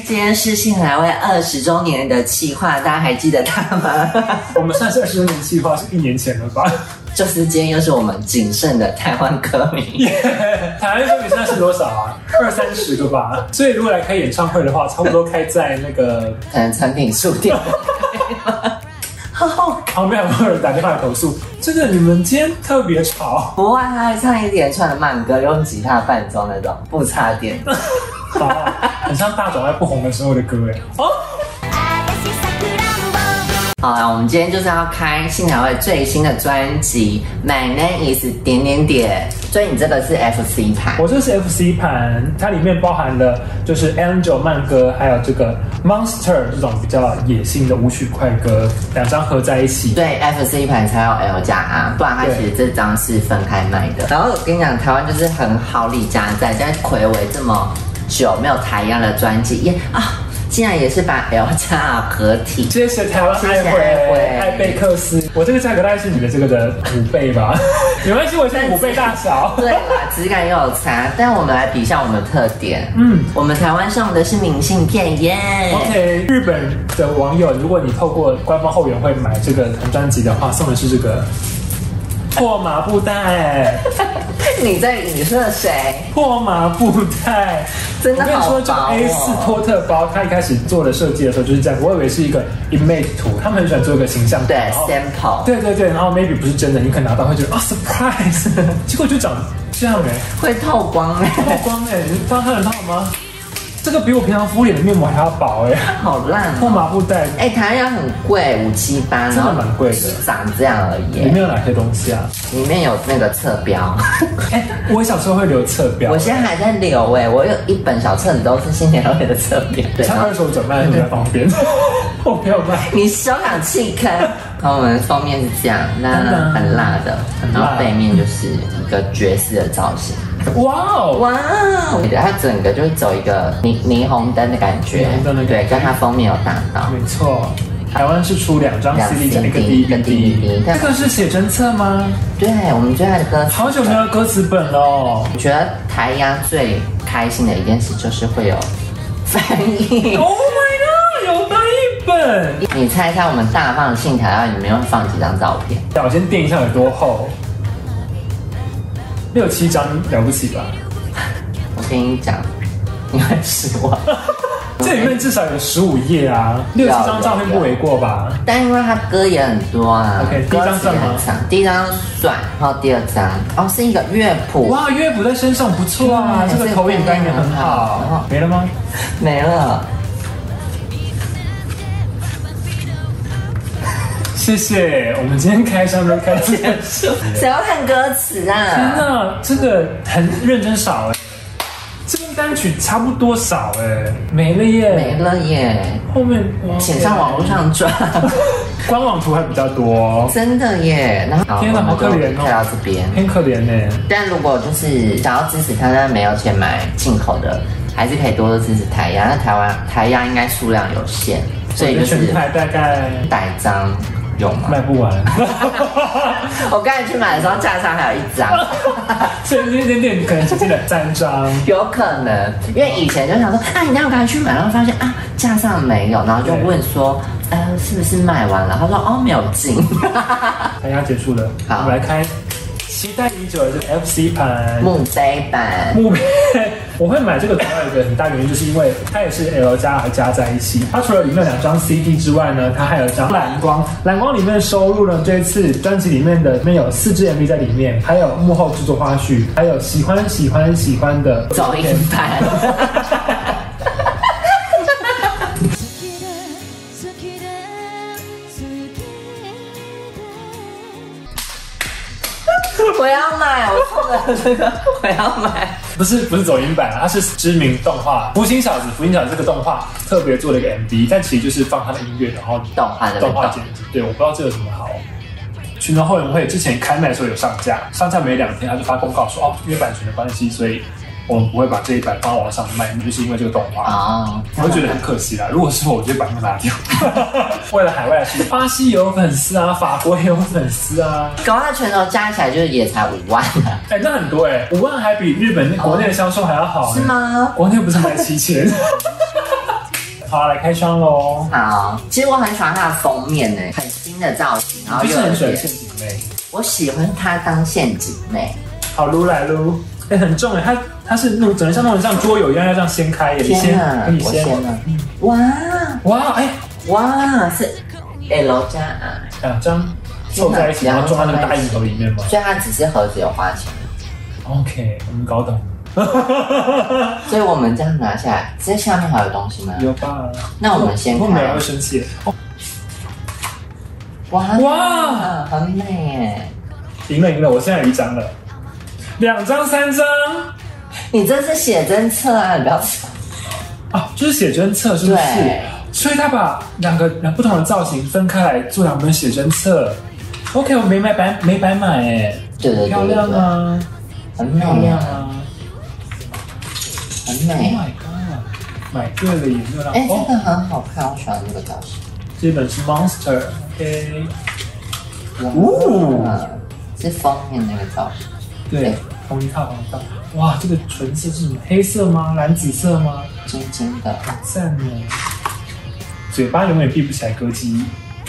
今天是信来为20周年的企划，大家还记得他吗？ 我们算是20周年企划是1年前了吧？ 就是今天又是我们谨慎的台湾歌迷。 台湾歌迷现在是多少啊？20-30个吧。所以如果来开演唱会的话，差不多开在那个可能成品书店。 旁边还有人打电话来投诉，这个你们今天特别吵。 不会，他还唱一连串的慢歌，用吉他伴奏那种，不插电。 好，很像大总在不红的时候的歌哎。哦。 好啦，我们今天就是要开信台会最新的专辑《My Name Is 点点点》，所以你这个是 FC 盘， 我这是 FC 盘，它里面包含了就是 Angel 慢歌，还有这个 Monster 这种比较野性的舞曲快歌，2张合在一起。 对 FC 盘才有 L 加 R， 不然它其实这张是分开卖的。然后我跟你讲，台湾就是很好礼加在，在睽违这么久没有台样的专辑，竟然也是把 L 加 R 合体。 谢谢台湾爱回艾贝克斯，我这个价格大概是你的这个的5倍吧？没关系，我现在5倍大小。 对啦，质感又有差，但我们来比一下我们的特点。我们台湾送的是明信片耶。 OK， 日本的网友，如果你透过官方后援会买这个同专辑的话，送的是这个破麻布袋。 你在影射谁？ 破麻布袋， 真的好薄哦。 我跟你说，这个 A4 托特包，它一开始做的设计的时候就是这样，我以为是一个 image 图，他们很喜欢做一个形象图， 对 sample， 对，然后 maybe 不是真的，你可能拿到会觉得surprise， 结果就长这样会透光透光你知道它很好吗？这个比我平常敷脸的面膜还要薄好烂破麻布袋台湾很贵，578， 真的蛮贵的， 长这样而已。 里面有哪些东西啊？ 里面有那个侧标。 我小时候会留侧标， 我现在还在留我有一本小册子都是新年会的侧标， 像2手转卖比较方便。我不要卖， 你休养气坑。然后我们封面是这样，那很辣的，然后背面就是一个爵士的造型。 哇哦！ 它整个就是走一个霓虹灯的感觉，对，跟它封面有搭到。 没错，台湾是出2张 CD 加一个 DVD， 这个是写真册吗？ 对，我们最爱的歌词。 好久没有歌词本了。 我觉得台压最开心的一件事就是会有翻译。 Oh my god， 有翻译本！ 你猜一下，我们大放的信台里面会放几张照片？ 我先垫一下有多厚。6、7张了不起吧？ 我跟你讲，你会失望。 这里面至少有15页啊，6、7张照片不为过吧？ 但因为它歌也很多啊。 OK， 第一张算吗？ 第一张算，然后第2张是一个乐谱。 哇，乐谱在身上不错啊，这个投影概念很好。没了吗？ 没了。 谢谢，我们今天开箱就开结束。 谁要看歌词啊？ 天哪，这个很认真少这跟单曲差不多少没了耶。后面请上网络上抓， 官网图还比较多。 真的耶。然后天哪，好可怜看到这边， 偏可怜但如果就是想要支持他，但没有钱买进口的，还是可以多多支持台压。那台压应该数量有限，所以就是全台大概 100张。有吗？ 卖不完。 我刚才去买的时候，架上还有1张， 所以那间店可能只进了3张。 有可能，因为以前就想说，你要赶快去买，然后发现架上没有，然后就问说，是不是卖完了？他说，没有进。 台压结束了，好，我们来开期待已久的这个 FC 盘墓碑版。 我会买这个主要有一个很大原因，就是因为它也是 L 加 R 加在一起。它除了里面有2张 CD 之外呢，它还有1张蓝光。蓝光里面收录了这次专辑里面有4支 MV 在里面，还有幕后制作花絮，还有喜欢的走音版。我要买，我送的这个我要买。 不是走音版，它是知名动画《福星小子》这个动画特别做了一个 MV， 但其实就是放它的音乐，然后动画剪辑。对，我不知道这有什么好。群众后援会之前开卖的时候有上架没2天，他就发公告说因为版权的关系，所以我们不会把这一版放到网上卖，就是因为这个动画我会觉得很可惜啦。如果是我就把它拿掉。为了海外的事，巴西也有粉丝啊，法国也有粉丝啊， 搞它全球加起来就是也才5万啊。 那很多5万还比日本国内的销售还要好。 是吗？ 国内不是卖7000。 好，来开箱喽。 好，其实我很喜欢它的封面呢，很新的造型，然后又很喜欢陷阱妹。 我喜欢它当陷阱妹。 好，撸来撸，很重哎，它是那种整个像那种像桌游一样要这样掀开耶。 天哪，我先了。哇，是 L 加 R 2张凑在一起，然后装在那个大硬盒里面吗？ 所以它只是盒子有花钱。 OK， 我们搞懂。 所以我们这样拿下来，这下面还有东西吗？ 有吧。 那我们先看。 后面会生气。 哇，很美耶！ 赢了，我现在有1张了，2张3张。 你这是写真册啊，你不要吃。 啊，就是写真册是不是？所以他把两不同的造型分开来做2本写真册。OK， 我没白买哎。 对， 漂亮啊， 很漂亮啊，很美。 Oh my god， 买对了也没有让。 这个很好看，我喜欢这个造型。 这本是 Monster，OK。 是封面那个造型。 对，同一套。哇，这个唇色是什么？黑色吗？蓝紫色吗？ 金金的， 好赞哦！嘴巴永远闭不起来，歌姬。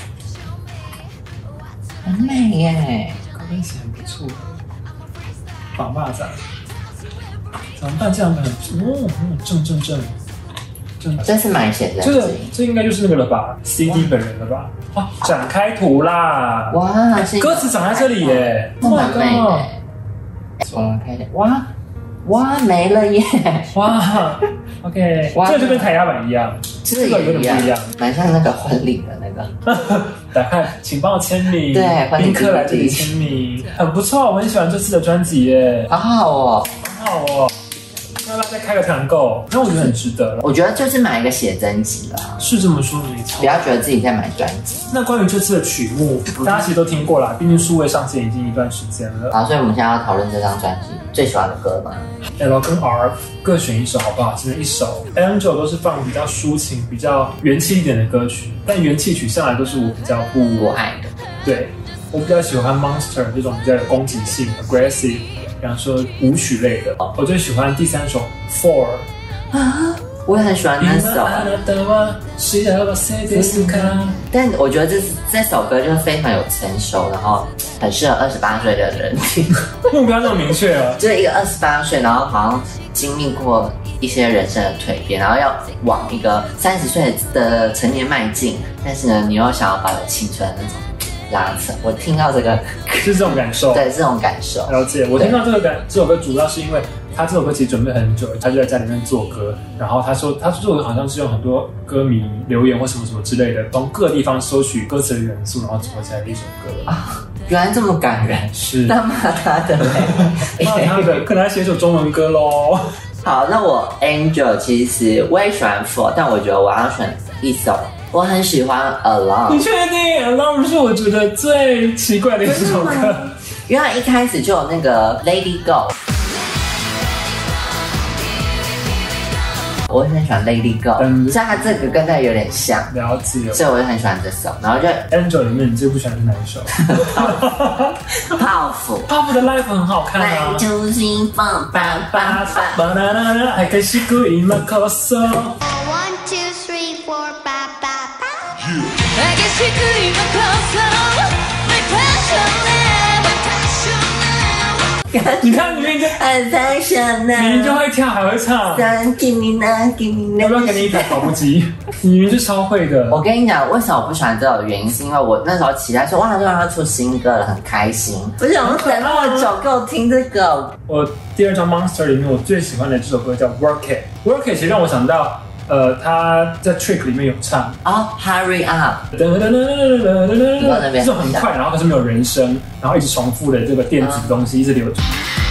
很美耶， 高跟鞋很不错。绑袜子，怎么办？这样的正。 这是买写真集， 这应该就是那个了吧 ？CD 本人了吧？哇，展开图啦！ 哇， 歌词长在这里耶， 蛮美的。我们看一下，哇，没了耶！ 哇 ，OK， 这就跟台压版一样， 这个有点不一样，蛮像那个婚礼的那个。 打开，请帮我签名。 对， 宾客来这里签名，很不错，我很喜欢这次的专辑耶， 好好哦， 很好哦。要不要再开个团购？那我觉得很值得了。 我觉得就是买一个写真集啦， 是这么说没错。 不要觉得自己在买专辑。 那关于这次的曲目，大家其实都听过啦，毕竟数位上线已经一段时间了。 好，所以我们现在要讨论这张专辑最喜欢的歌嘛 ？L 跟 R 各选一首好不好？只能1首。Angel 都是放比较抒情、比较元气一点的歌曲，但元气曲向来都是我比较不爱的。 对，我比较喜欢 Monster 这种比较有攻击性、aggressive。比方说舞曲类的，我最喜欢第3首 For 啊，我也很喜欢那首。但我觉得这首歌就是非常有成熟，然后很适合28岁的人听。 目标那么明确啊， 就是一个28岁，然后好像经历过一些人生的蜕变，然后要往一个30岁的成年迈进，但是呢，你又想要保有青春的那种。拉扯，我听到这个是这种感受， 对，这种感受。 了解，我听到这首歌主要是因为他这首歌其实准备很久，他就在家里面做歌，然后他说做的好像是用很多歌迷留言或什么什么之类的，从各地方收取歌词的元素，然后组合起来的一首歌啊。原来这么感人， 是那骂他的嘞， 骂他的，可能要写首中文歌喽。 好，那我 Angel 其实我也喜欢 For， 但我觉得我要选一首。我很喜欢 Alone。 你确定 Alone 是我觉得最奇怪的一首歌？ 因为一开始就有那个 Lady Go， 我很喜欢 Lady Go， 所以它这个跟它有点像， 了解， 所以我就很喜欢这首。然后就 Angel 里面你最不喜欢是哪一首？ 泡芙的 Live 很好看啊，还可以吸骨一马口手。你看，明明就会跳，还会唱。要不要给你一台跑步机？你明明就超会的。 我跟你讲，为什么我不喜欢这首的原因，是因为我那时候期待说，哇，终于要出新歌了，很开心。我想等那么久，给我听这个。 我第2张 Monster 里面，我最喜欢的这首歌叫 Work It。Work It 其实让我想到。他在 Trick 里面有唱 Hurry Up， 这种很快，然后可是没有人声，然后一直重复的这个电子的东西一直流转。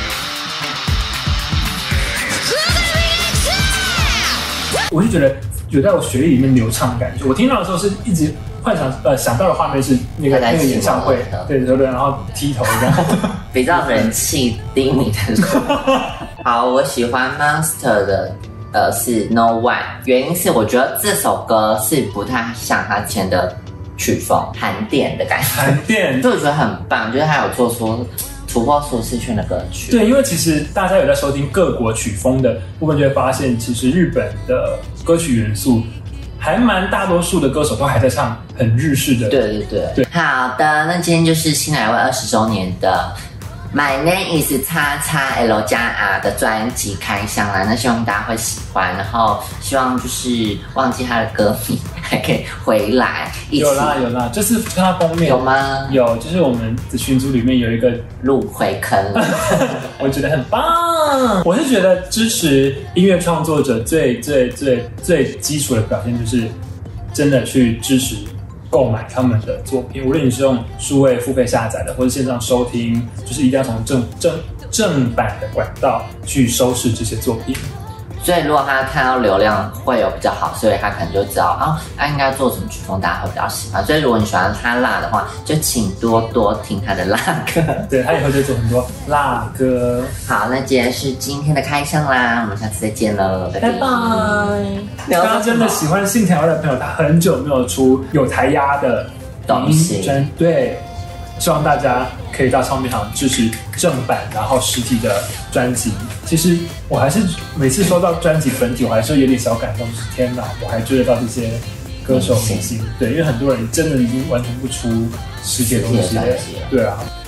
我就觉得有在我血液里面流畅的感觉。我听到的时候是一直幻想想到的画面是那个演唱会，对，然后剃头这样， 比较人气低迷的。好，我喜欢 Monster 的。是 No One， 原因是我觉得这首歌是不太像他前的曲风，韩电的感觉。 韩电， 所以我觉得很棒，就是他有做出突破舒适圈的歌曲。 对，因为其实大家有在收听各国曲风的部分，就会发现，其实日本的歌曲元素还蛮大多数的歌手都还在唱很日式的。 对。好的，那今天就是新来未20周年的My Name Is XXL 加 R 的专辑开箱啦，那希望大家会喜欢，然后希望就是忘记他的歌名还可以回来一起。 有啦，就是看他封面有吗？ 有，就是我们的群组里面有一个入回坑， 我觉得很棒。我是觉得支持音乐创作者最基础的表现就是真的去支持购买他们的作品，无论你是用数位付费下载的，或者线上收听，就是一定要从正版的管道去收视这些作品。 所以如果他看到流量会有比较好，所以他可能就知道他应该做什么曲风大家会比较喜欢。所以如果你喜欢他辣的话，就请多听他的辣歌。 对，他以后就做很多辣歌。 好，那既然是今天的开箱啦，我们下次再见了，拜拜。 刚刚真的喜欢信台湾的朋友，他很久没有出有台压的东西， 对，希望大家可以到唱片行支持正版，然后实体的专辑。其实我还是每次收到专辑本体，我还是有点小感动，就是天哪，我还追得到这些歌手明星。对，因为很多人真的已经完全不出实体的东西了。对啊。